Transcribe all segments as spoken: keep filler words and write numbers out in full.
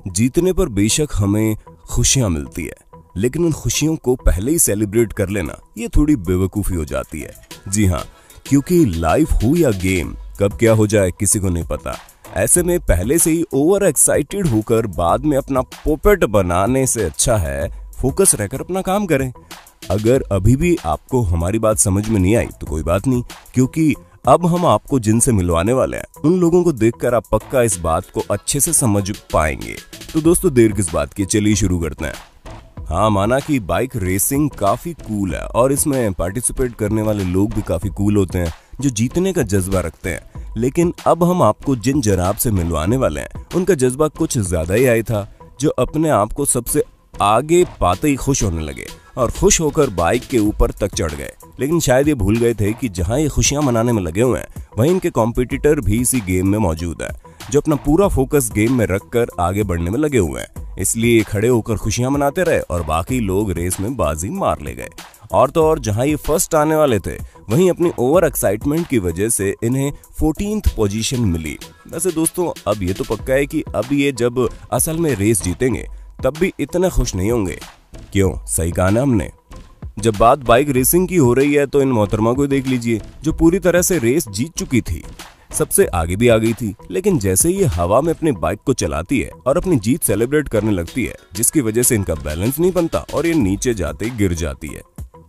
जीतने पर बेशक हमें खुशियां मिलती है, लेकिन उन खुशियों को पहले ही सेलिब्रेट कर लेना ये थोड़ी बेवकूफ़ी हो जाती है। जी हाँ, क्योंकि लाइफ हो या गेम, कब क्या हो जाए किसी को नहीं पता। ऐसे में पहले से ही ओवर एक्साइटेड होकर बाद में अपना पोपेट बनाने से अच्छा है फोकस रहकर अपना काम करें। अगर अभी भी आपको हमारी बात समझ में नहीं आई तो कोई बात नहीं, क्योंकि अब हम आपको जिनसे मिलवाने वाले हैं उन लोगों को देखकर आप पक्का इस बात को अच्छे से समझ पाएंगे। तो दोस्तों देर किस बात की, चलिए शुरू करते हैं। हाँ, माना कि बाइक रेसिंग काफी कूल है और इसमें पार्टिसिपेट करने वाले लोग भी काफी कूल होते हैं जो जीतने का जज्बा रखते हैं। लेकिन अब हम आपको जिन जनाब से मिलवाने वाले हैं उनका जज्बा कुछ ज्यादा ही आया था, जो अपने आप को सबसे आगे पाते ही खुश होने लगे और खुश होकर बाइक के ऊपर तक चढ़ गए। लेकिन शायद ये भूल गए थे कि जहां ये खुशियां मनाने में लगे हुए हैं वहीं इनके कॉम्पिटिटर भी इसी गेम में मौजूद है, जो अपना पूरा फोकस गेम में रखकर आगे बढ़ने में लगे हुए हैं। इसलिए खड़े होकर खुशियां मनाते रहे और बाकी लोग रेस में बाजी मार ले गए। और तो और जहां ये फर्स्ट आने वाले थे वहीं अपनी ओवर एक्साइटमेंट की वजह से इन्हें फोर्टीन्थ पोजीशन मिली। वैसे दोस्तों अब ये तो पक्का है कि अब ये जब असल में रेस जीतेंगे तब भी इतने खुश नहीं होंगे। क्यों? सही कहा ना हमने। जब बात बाइक रेसिंग की हो रही है तो इन मोहतरमा को देख लीजिए, जो पूरी तरह से रेस जीत चुकी थी, सबसे आगे भी आ गई थी। लेकिन जैसे ये हवा में अपनी बाइक को चलाती है और अपनी जीत सेलिब्रेट करने लगती है, जिसकी वजह से इनका बैलेंस नहीं बनता और ये नीचे जाते ही गिर जाती है।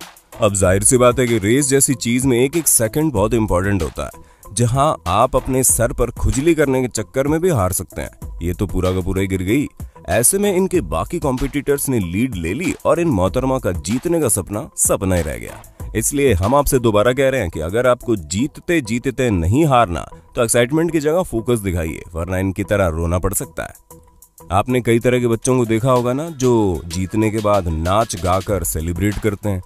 अब जाहिर सी बात है कि रेस जैसी चीज में एक एक सेकंड बहुत इंपॉर्टेंट होता है, जहां आप अपने सर पर खुजली करने के चक्कर में भी हार सकते हैं। ये तो पूरा का पूरा ही गिर गई। ऐसे में इनके बाकी कॉम्पिटिटर्स ने लीड ले ली और इन मोहतरमा का जीतने का सपना सपना ही रह गया। इसलिए हम आपसे दोबारा कह रहे हैं कि अगर आपको जीतते जीतते नहीं हारना तो एक्साइटमेंट की जगह फोकस दिखाइए, वरना इनकी तरह रोना पड़ सकता है। आपने कई तरह के बच्चों को देखा होगा ना, जो जीतने के बाद नाच गाकर सेलिब्रेट करते हैं।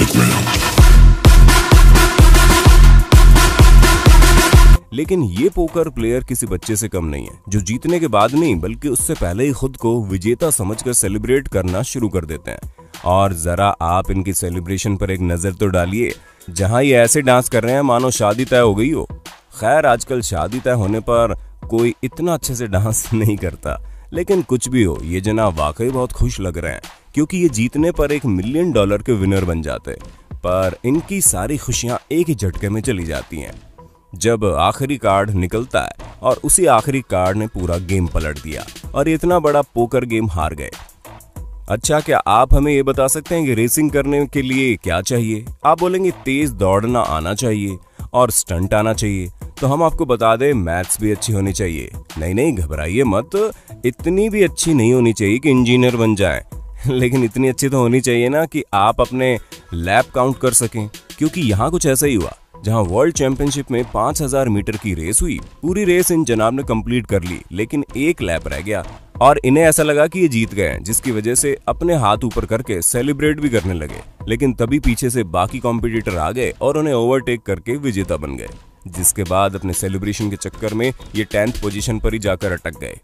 लेकिन ये पोकर प्लेयर किसी बच्चे से कम नहीं है, जो जीतने के बाद नहीं बल्कि उससे पहले ही खुद को विजेता समझकर सेलिब्रेट करना शुरू कर देते हैं। और जरा आप इनकी सेलिब्रेशन पर एक नजर तो डालिए, जहां ये ऐसे डांस कर रहे हैं मानो शादी तय हो गई हो। खैर आजकल शादी तय होने पर कोई इतना अच्छे से डांस नहीं करता, लेकिन कुछ भी हो ये जना वाकई बहुत खुश लग रहे हैं, क्योंकि ये जीतने पर एक मिलियन डॉलर के विनर बन जाते। पर इनकी सारी खुशियां एक ही झटके में चली जाती हैं जब आखिरी कार्ड निकलता है और उसी आखिरी कार्ड ने पूरा गेम पलट दिया और इतना बड़ा पोकर गेम हार गए। अच्छा, क्या आप हमें ये बता सकते हैं कि रेसिंग करने के लिए क्या चाहिए? आप बोलेंगे तेज दौड़ना आना चाहिए और स्टंट आना चाहिए, तो हम आपको बता दें मैथ्स भी अच्छी होनी चाहिए। नहीं नहीं घबराइए मत, इतनी भी अच्छी नहीं होनी चाहिए कि इंजीनियर बन जाए, लेकिन इतनी अच्छी तो होनी चाहिए ना कि आप अपने लैप काउंट कर सकें। क्योंकि यहाँ कुछ ऐसा ही हुआ, जहां वर्ल्ड चैंपियनशिप में पांच हज़ार मीटर की रेस हुई। पूरी रेस इन जनाब ने कंप्लीट कर ली, लेकिन एक लैप रह गया और इन्हें ऐसा लगा कि ये जीत गए, जिसकी वजह से अपने हाथ ऊपर करके सेलिब्रेट भी करने लगे। लेकिन तभी पीछे से बाकी कॉम्पिटिटर आ गए और उन्हें ओवरटेक करके विजेता बन गए, जिसके बाद अपने सेलिब्रेशन के चक्कर में ये टेंथ पोजीशन पर ही जाकर अटक गए।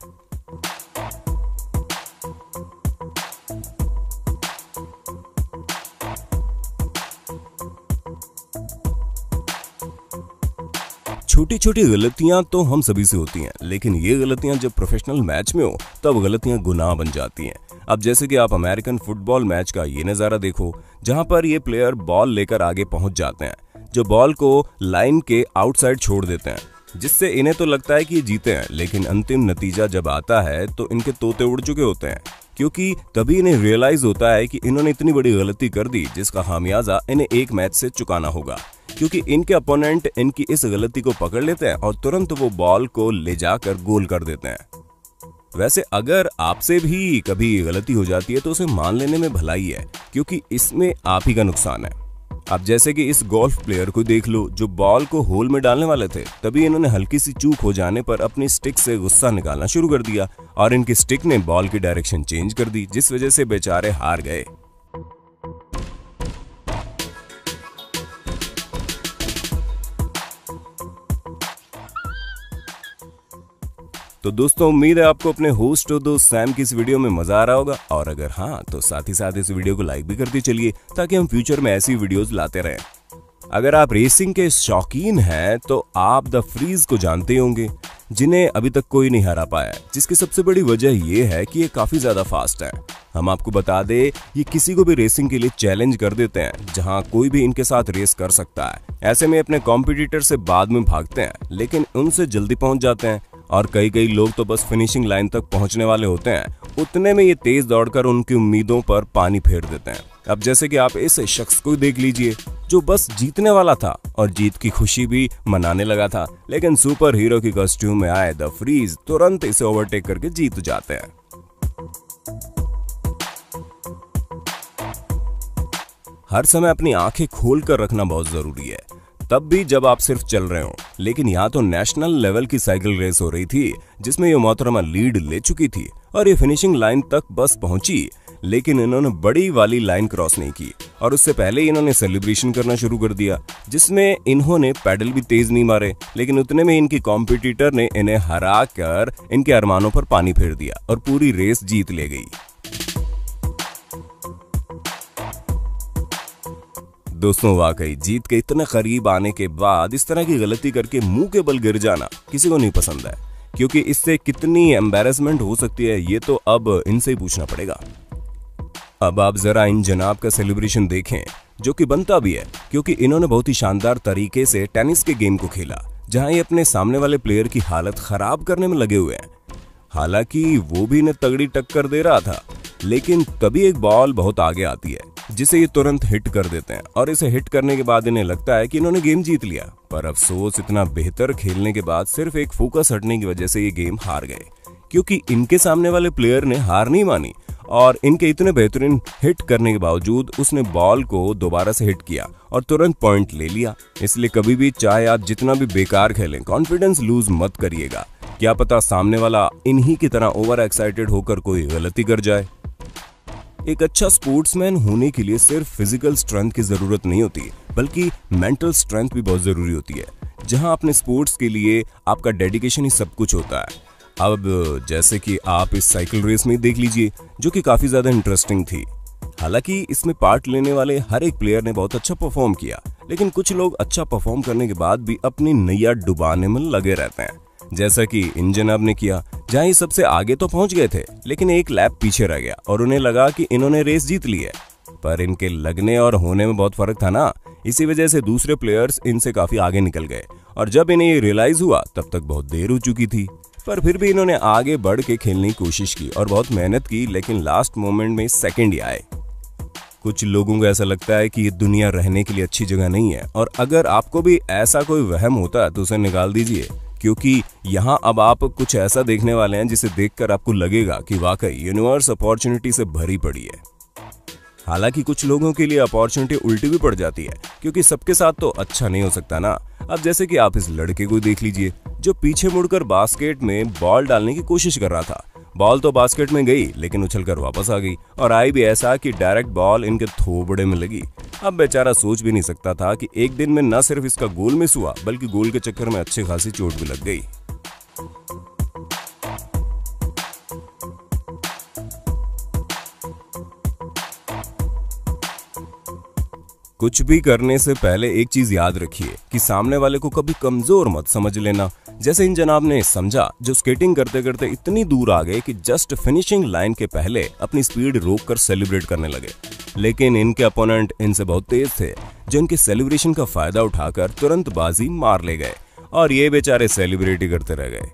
छोटी छोटी गलतियां तो हम सभी से होती हैं, लेकिन ये गलतियां जब प्रोफेशनल मैच में हो तब गलतियां गुनाह बन जाती हैं। अब जैसे कि आप अमेरिकन फुटबॉल मैच का ये नज़ारा देखो, जहां पर ये प्लेयर बॉल लेकर आगे पहुंच जाते हैं, जो बॉल को लाइन के आउटसाइड छोड़ देते हैं, जिससे इन्हें तो लगता है कि ये जीते हैं, लेकिन अंतिम नतीजा जब आता है तो इनके तोते उड़ चुके होते हैं। क्योंकि तभी इन्हें रियलाइज होता है कि इन्होंने इतनी बड़ी गलती कर दी जिसका खामियाजा इन्हें एक मैच से चुकाना होगा। क्योंकि इनके अपोनेंट इनकी इस गलती को पकड़ लेते हैं और तुरंत वो बॉल को ले जाकर गोल कर देते हैं। वैसे अगर आपसे भी कभी गलती हो जाती है तो उसे मान लेने में भलाई है, क्योंकि इसमें आप ही का नुकसान है। अब जैसे कि इस गोल्फ प्लेयर को देख लो, जो बॉल को होल में डालने वाले थे, तभी इन्होंने हल्की सी चूक हो जाने पर अपनी स्टिक से गुस्सा निकालना शुरू कर दिया और इनकी स्टिक ने बॉल की डायरेक्शन चेंज कर दी, जिस वजह से बेचारे हार गए। तो दोस्तों उम्मीद है आपको अपने होस्ट और दोस्त सैम की इस वीडियो में मजा आ रहा होगा, और अगर हाँ तो साथ ही साथ इस वीडियो को लाइक भी करते चलिए ताकि हम फ्यूचर में ऐसी वीडियोस लाते रहें। अगर आप रेसिंग के शौकीन हैं तो आप द फ्रीज को जानते होंगे, जिन्हें अभी तक कोई नहीं हरा पाया, जिसकी सबसे बड़ी वजह ये है कि ये काफी ज्यादा फास्ट है। हम आपको बता दें, ये किसी को भी रेसिंग के लिए चैलेंज कर देते हैं, जहां कोई भी इनके साथ रेस कर सकता है। ऐसे में अपने कॉम्पिटिटर से बाद में भागते हैं, लेकिन उनसे जल्दी पहुंच जाते हैं और कई कई लोग तो बस फिनिशिंग लाइन तक पहुंचने वाले होते हैं। उतने में ये तेज दौड़कर उनकी उम्मीदों पर पानी फेर देते हैं। अब जैसे कि आप इस शख्स को देख लीजिए, जो बस जीतने वाला था और जीत की खुशी भी मनाने लगा था, लेकिन सुपर हीरो की कॉस्ट्यूम में आए द फ्रीज तुरंत इसे ओवरटेक करके जीत जाते हैं। हर समय अपनी आंखें खोल कर रखना बहुत जरूरी है, तब भी जब आप सिर्फ चल रहे हो। लेकिन यहाँ तो नेशनल लेवल की साइकिल रेस हो रही थी, जिसमें ये मोहतरमा लीड ले चुकी थी और ये फिनिशिंग लाइन तक बस पहुंची, लेकिन इन्होंने बड़ी वाली लाइन क्रॉस नहीं की और उससे पहले इन्होंने सेलिब्रेशन करना शुरू कर दिया, जिसमें इन्होंने पैडल भी तेज नहीं मारे। लेकिन उतने में इनकी कॉम्पिटिटर ने इन्हें हरा कर इनके अरमानों पर पानी फेर दिया और पूरी रेस जीत ले गई। दोस्तों, वाकई जीत के इतने करीब आने के बाद इस तरह की गलती करके मुंह के बल गिर जाना किसी को नहीं पसंद है, क्योंकि इससे कितनी एम्बैरेसमेंट हो सकती है ये तो अब इनसे ही पूछना पड़ेगा। अब आप जरा इन जनाब का सेलिब्रेशन देखें, जो कि बनता भी है, क्योंकि इन्होंने बहुत ही शानदार तरीके से टेनिस के गेम को खेला, जहां ये अपने सामने वाले प्लेयर की हालत खराब करने में लगे हुए हैं। हालांकि वो भी इन्हें तगड़ी टक्कर दे रहा था, लेकिन तभी एक बॉल बहुत आगे आती है, जिसे ये तुरंत हिट कर देते हैं और इसे हिट करने के बाद इन्हें लगता है कि इन्होंने गेम जीत लिया। पर अफसोस, इतना बेहतर खेलने के बाद सिर्फ एक फोकस हटने की वजह से ये गेम हार गए, क्योंकि इनके सामने वाले प्लेयर ने हार नहीं मानी और इनके इतने बेहतरीन हिट करने के बावजूद उसने बॉल को दोबारा से हिट किया और तुरंत पॉइंट ले लिया। इसलिए कभी भी, चाहे आप जितना भी बेकार खेलें, कॉन्फिडेंस लूज मत करिएगा। क्या पता सामने वाला इन्हीं की तरह ओवर एक्साइटेड होकर कोई गलती कर जाए। एक अच्छा स्पोर्ट्समैन होने के लिए सिर्फ फिजिकल स्ट्रेंथ की जरूरत नहीं होती, बल्कि मेंटल स्ट्रेंथ भी बहुत जरूरी होती है, जहां अपने स्पोर्ट्स के लिए आपका डेडिकेशन ही सब कुछ होता है। अब जैसे कि आप इस साइकिल रेस में देख लीजिए, जो कि काफी ज्यादा इंटरेस्टिंग थी। हालांकि इसमें पार्ट लेने वाले हर एक प्लेयर ने बहुत अच्छा परफॉर्म किया, लेकिन कुछ लोग अच्छा परफॉर्म करने के बाद भी अपनी नैया डुबाने में लगे रहते हैं, जैसा कि इन जनाब ने किया, जहां ये सबसे आगे तो पहुंच गए थे, लेकिन एक लैप पीछे रह गया और उन्हें लगा कि इन्होंने रेस जीत ली है। पर इनके लगने और होने में बहुत फर्क था ना, इसी वजह से दूसरे प्लेयर्स इनसे काफी आगे निकल गए और जब इन्हें ये रियलाइज हुआ तब तक बहुत देर हो चुकी थी। पर फिर भी इन्होंने आगे बढ़ के खेलने की कोशिश की और बहुत मेहनत की, लेकिन लास्ट मोमेंट में सेकंड ही आए। कुछ लोगों को ऐसा लगता है कि ये दुनिया रहने के लिए अच्छी जगह नहीं है, और अगर आपको भी ऐसा कोई वहम होता है तो उसे निकाल दीजिए, क्योंकि यहाँ अब आप कुछ ऐसा देखने वाले हैं जिसे देखकर आपको लगेगा कि वाकई यूनिवर्स अपॉर्चुनिटी से भरी पड़ी है। हालांकि कुछ लोगों के लिए अपॉर्चुनिटी उल्टी भी पड़ जाती है, क्योंकि सबके साथ तो अच्छा नहीं हो सकता ना। अब जैसे कि आप इस लड़के को देख लीजिए, जो पीछे मुड़कर बास्केट में बॉल डालने की कोशिश कर रहा था। बॉल तो बास्केट में गई, लेकिन उछलकर वापस आ गई और आई भी ऐसा कि डायरेक्ट बॉल इनके थोबड़े में लगी। अब बेचारा सोच भी नहीं सकता था कि एक दिन में न सिर्फ इसका गोल मिस हुआ, बल्कि गोल के चक्कर में अच्छी खासी चोट भी लग गई। कुछ भी करने से पहले एक चीज याद रखिए कि सामने वाले को कभी कमजोर मत समझ लेना, जैसे इन जनाब ने समझा, जो स्केटिंग करते करते इतनी दूर आ गए कि जस्ट फिनिशिंग लाइन के पहले अपनी स्पीड रोककर सेलिब्रेट करने लगे। लेकिन इनके अपोनेंट इनसे बहुत तेज थे, जो इनके सेलिब्रेशन का फायदा उठाकर तुरंत बाजी मार ले गए और ये बेचारे सेलिब्रेट ही करते रह गए।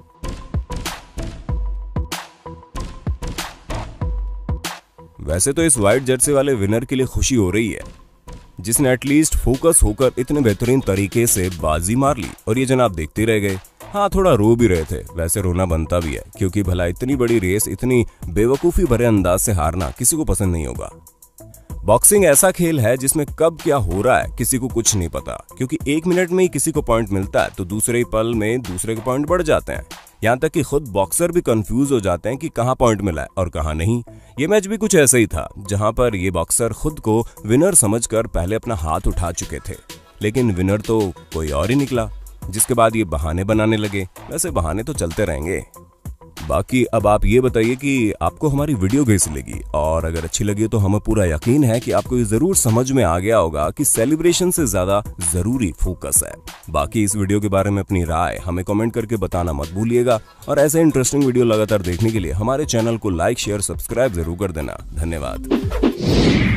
वैसे तो इस व्हाइट जर्सी वाले विनर के लिए खुशी हो रही है, जिसने एटलीस्ट फोकस होकर इतने बेहतरीन तरीके से बाजी मार ली, और ये जनाब देखते रह गए। हाँ, थोड़ा रो भी रहे थे। वैसे रोना बनता भी है, क्योंकि भला इतनी बड़ी रेस इतनी बेवकूफी भरे अंदाज से हारना किसी को पसंद नहीं होगा। बॉक्सिंग ऐसा खेल है जिसमें कब क्या हो रहा है किसी को कुछ नहीं पता, क्योंकि एक मिनट में ही किसी को पॉइंट मिलता है तो दूसरे ही पल में दूसरे के पॉइंट बढ़ जाते हैं। यहाँ तक कि खुद बॉक्सर भी कंफ्यूज हो जाते हैं कि कहाँ पॉइंट मिला है और कहाँ नहीं। ये मैच भी कुछ ऐसा ही था, जहां पर ये बॉक्सर खुद को विनर समझकर पहले अपना हाथ उठा चुके थे, लेकिन विनर तो कोई और ही निकला, जिसके बाद ये बहाने बनाने लगे। वैसे बहाने तो चलते रहेंगे। बाकी अब आप ये बताइए कि आपको हमारी वीडियो कैसी लगी, और अगर अच्छी लगी तो हमें पूरा यकीन है कि आपको ये जरूर समझ में आ गया होगा कि सेलिब्रेशन से ज्यादा जरूरी फोकस है। बाकी इस वीडियो के बारे में अपनी राय हमें कमेंट करके बताना मत भूलिएगा, और ऐसे इंटरेस्टिंग वीडियो लगातार देखने के लिए हमारे चैनल को लाइक शेयर सब्सक्राइब जरूर कर देना। धन्यवाद।